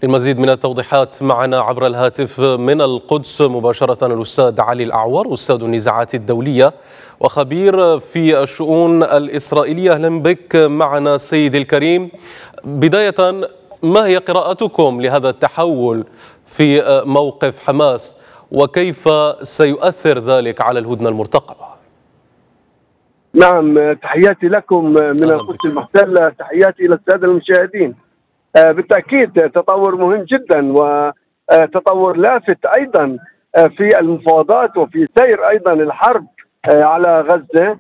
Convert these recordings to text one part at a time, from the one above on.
للمزيد من التوضيحات معنا عبر الهاتف من القدس مباشرة الأستاذ علي الأعور، أستاذ النزاعات الدولية وخبير في الشؤون الإسرائيلية. أهلا بك معنا سيدي الكريم. بداية، ما هي قراءتكم لهذا التحول في موقف حماس وكيف سيؤثر ذلك على الهدنة المرتقبة؟ نعم، تحياتي لكم من القدس المحتلة، تحياتي إلى السادة المشاهدين. بالتأكيد تطور مهم جدا وتطور لافت أيضا في المفاوضات وفي سير أيضا الحرب على غزة.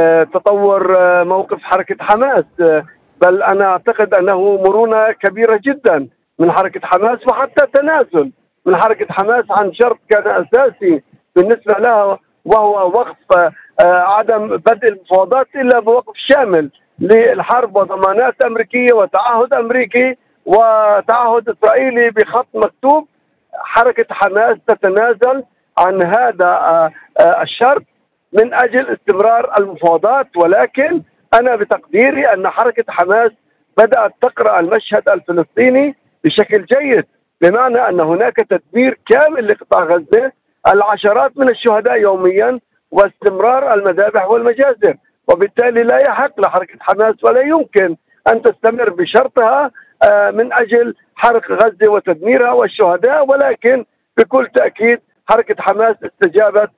تطور موقف حركة حماس، بل أنا أعتقد أنه مرونة كبيرة جدا من حركة حماس، وحتى تنازل من حركة حماس عن شرط كان أساسي بالنسبة لها، وهو وقف عدم بدء المفاوضات إلا بوقف شامل للحرب وضمانات أمريكية وتعهد أمريكي وتعهد إسرائيلي بخط مكتوب. حركة حماس تتنازل عن هذا الشرط من أجل استمرار المفاوضات، ولكن أنا بتقديري أن حركة حماس بدأت تقرأ المشهد الفلسطيني بشكل جيد، بمعنى أن هناك تدمير كامل لقطاع غزة، العشرات من الشهداء يوميا واستمرار المذابح والمجازر، وبالتالي لا يحق لحركة حماس ولا يمكن أن تستمر بشرطها من أجل حرق غزة وتدميرها والشهداء. ولكن بكل تأكيد حركة حماس استجابت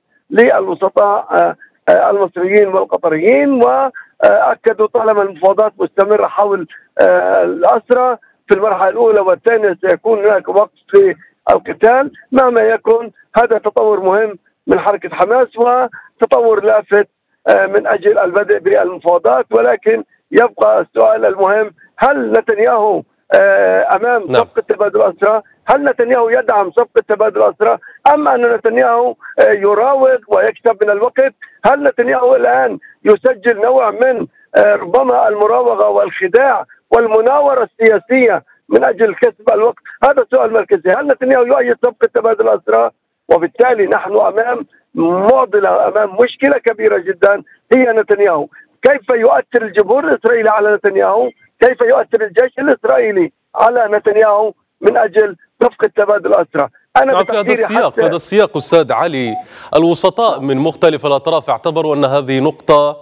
للوسطاء المصريين والقطريين، وأكدوا طالما المفاوضات مستمرة حول الأسرى في المرحلة الأولى والثانية سيكون هناك وقف للقتال مهما يكن. هذا تطور مهم من حركة حماس وتطور لافت من أجل البدء بالمفاوضات، ولكن يبقى السؤال المهم: هل نتنياهو أمام صفقة تبادل الأسرى؟ هل نتنياهو يدعم صفقة تبادل الأسرى أم أن نتنياهو يراوغ ويكسب من الوقت؟ هل نتنياهو الآن يسجل نوع من ربما المراوغة والخداع والمناورة السياسية من أجل كسب الوقت؟ هذا السؤال المركزي. هل نتنياهو يؤيد صفقة تبادل الأسرى؟ وبالتالي نحن أمام معضلة، أمام مشكلة كبيرة جدا هي نتنياهو. كيف يؤثر الجمهور الإسرائيلي على نتنياهو؟ كيف يؤثر الجيش الإسرائيلي على نتنياهو من أجل صفقة تبادل الأسرى؟ أنا في هذا السياق أستاذ علي، الوسطاء من مختلف الأطراف اعتبروا أن هذه نقطة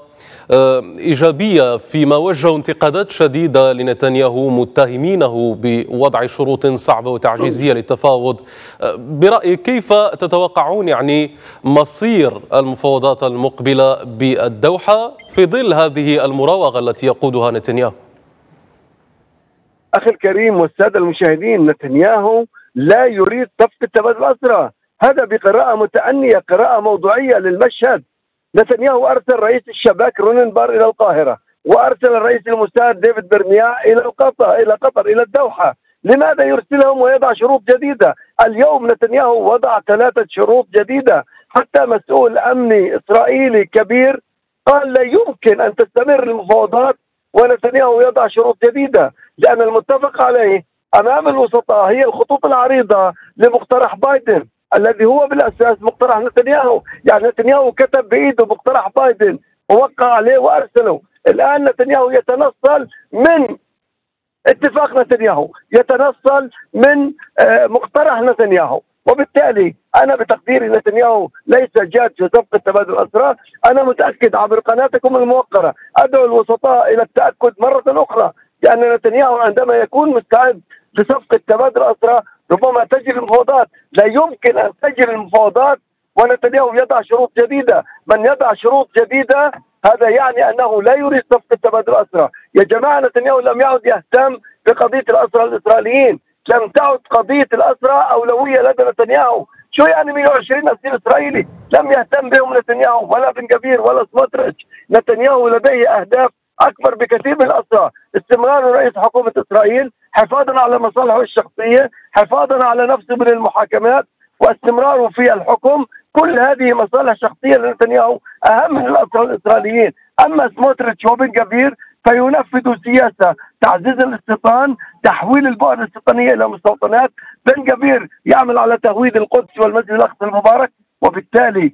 إيجابية فيما وجهوا انتقادات شديدة لنتنياهو متهمينه بوضع شروط صعبة وتعجيزية للتفاوض. برأيك كيف تتوقعون مصير المفاوضات المقبلة بالدوحة في ظل هذه المراوغة التي يقودها نتنياهو؟ أخي الكريم والسادة المشاهدين، نتنياهو لا يريد صفقة تبادل الأسرى. هذا بقراءة متأنية، قراءة موضوعية للمشهد. نتنياهو أرسل رئيس الشباك رونن بار إلى القاهرة، وأرسل الرئيس المستشار ديفيد برنياع إلى قطر إلى الدوحة. لماذا يرسلهم ويضع شروط جديدة؟ اليوم نتنياهو وضع 3 شروط جديدة، حتى مسؤول أمني إسرائيلي كبير قال لا يمكن أن تستمر المفاوضات ونتنياهو يضع شروط جديدة، لأن المتفق عليه أمام الوسطاء هي الخطوط العريضة لمقترح بايدن الذي هو بالأساس مقترح نتنياهو. يعني نتنياهو كتب بإيده مقترح بايدن ووقع عليه وأرسله. الآن نتنياهو يتنصل من اتفاق نتنياهو، يتنصل من مقترح نتنياهو، وبالتالي أنا بتقديري نتنياهو ليس جاد في صفقة تبادل الأسرى. أنا متأكد عبر قناتكم الموقرة أدعو الوسطاء إلى التأكد مرة أخرى لأن نتنياهو عندما يكون مستعد لصفقة تبادل الأسرى ربما تجري المفاوضات. لا يمكن أن تجري المفاوضات ونتنياهو يضع شروط جديدة. من يضع شروط جديدة هذا يعني أنه لا يريد صفقة تبادل الأسرى. يا جماعة، نتنياهو لم يعد يهتم بقضية الأسرى الإسرائيليين، لم تعد قضية الأسرى أولوية لدى نتنياهو. شو يعني 120 أسير إسرائيلي؟ لم يهتم بهم نتنياهو ولا بن جبير ولا سموتريتش. نتنياهو لديه أهداف أكبر بكثير من الأسرى: استمرار رئيس حكومة إسرائيل، حفاظا على مصالحه الشخصية، حفاظا على نفسه من المحاكمات، واستمراره في الحكم. كل هذه مصالح شخصية لنتنياهو أهم من الأسرى الإسرائيليين. أما سموتريتش وبن جبير فينفذ سياسة تعزيز الاستيطان، تحويل البؤر الاستيطانية إلى مستوطنات. بن جبير يعمل على تهويد القدس والمسجد الأقصى المبارك، وبالتالي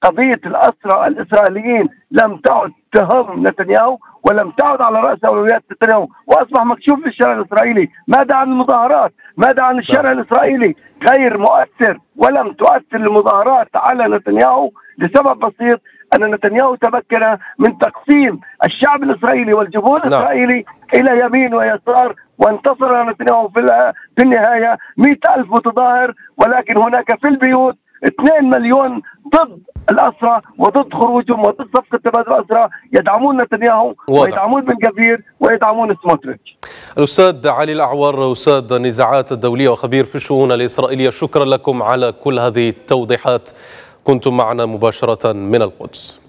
قضية الأسرى الإسرائيليين لم تعد تهم نتنياهو ولم تعد على رأس أولويات نتنياهو، وأصبح مكشوف في الشارع الإسرائيلي. ماذا عن المظاهرات؟ ماذا عن الشارع الإسرائيلي؟ غير مؤثر، ولم تؤثر المظاهرات على نتنياهو لسبب بسيط، أن نتنياهو تمكن من تقسيم الشعب الإسرائيلي والجمهور الإسرائيلي إلى يمين ويسار، وانتصر نتنياهو في النهاية 100,000 متظاهر، ولكن هناك في البيوت 2 مليون ضد الأسرى وضد خروجهم وضد صفقة تبادل الأسرى، يدعمون نتنياهو ويدعمون بن غفير ويدعمون سموتريتش. الأستاذ علي الأعور، أستاذ النزاعات الدولية وخبير في الشؤون الإسرائيلية، شكرا لكم على كل هذه التوضيحات. كنتم معنا مباشرة من القدس.